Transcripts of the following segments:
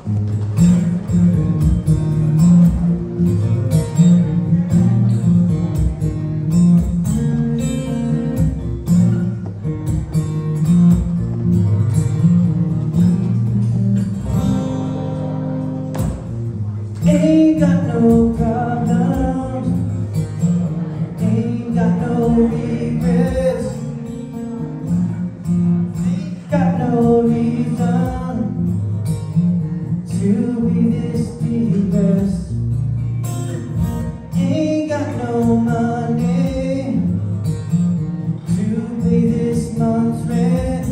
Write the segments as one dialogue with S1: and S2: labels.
S1: Ain't got no problems, ain't got no regrets, ain't got no reason to be this depressed. Ain't got no money to pay this month's rent,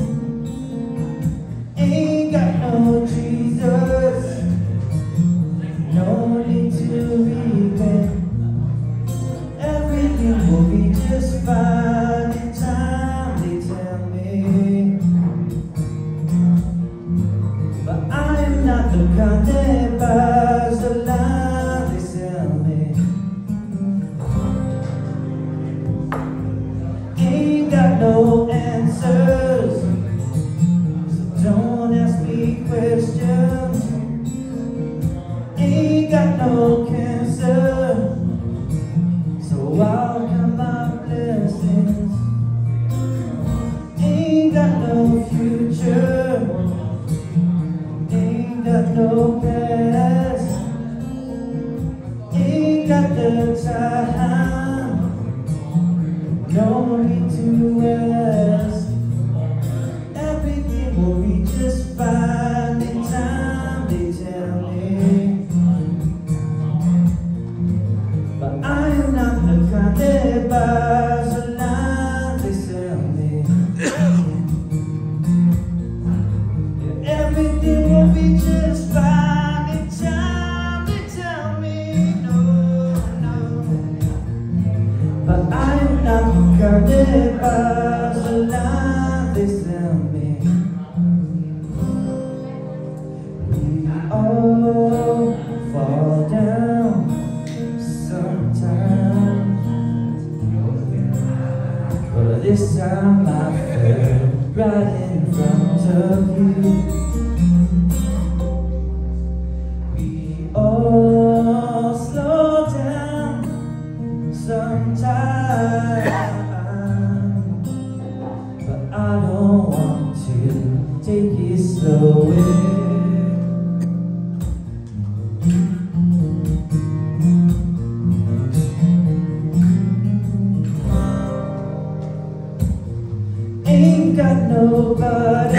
S1: ain't got no Jesus, no need to repent. Everything will be just fine in time, they tell me. But I am not the kind that buys the lie they sell me. Ain't got no answers, so don't ask me questions. Ain't got no cancer, so I'll count my blessings. Ain't got no future, ain't got no past, ain't got the time, no need to ask. Everything will be just fine in time, they tell me. But I am not the kind that buys the lie they sell me. Yeah, everything will be just fine in time, they tell me. No, no. But I am not the kind that buys the lie they sell me. We all fall down sometimes, but this time I fell right in front of you. We all slow down sometimes, but I don't want to take it slow. Ain't got nobody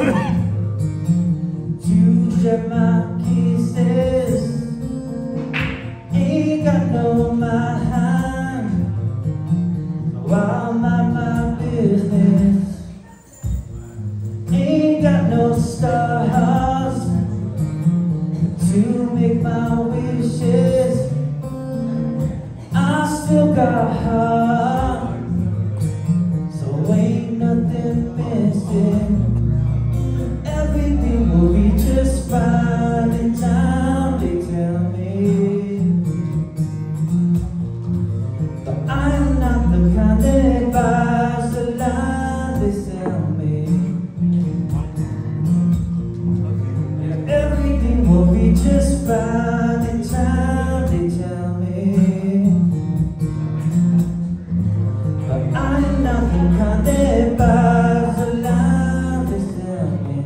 S1: to share my kisses, ain't got no mind, so I'll mind my business. Ain't got no stars to make my wishes, I still got heart, so ain't nothing missing. Everything will be just fine in time, they tell me. But I'm not the kind that buys the lie they sell me. Yeah, everything will be just fine in time, they tell me. But I'm not the kind that buys the lie they sell me.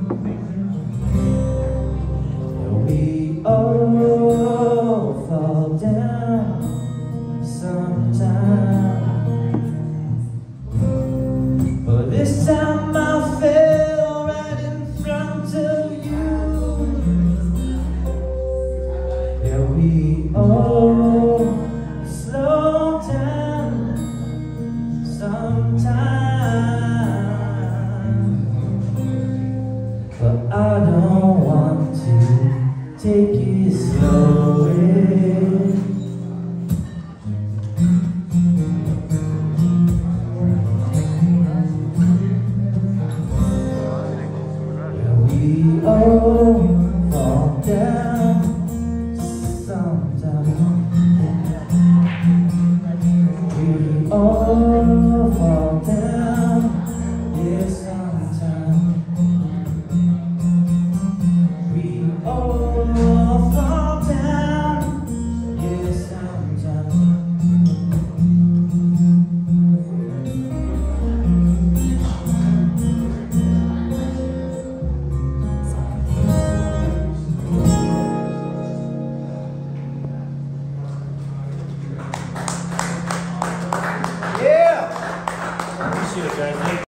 S1: Yeah, we all fall down sometime, but this time I fell right in front of you.
S2: Cheers, guys.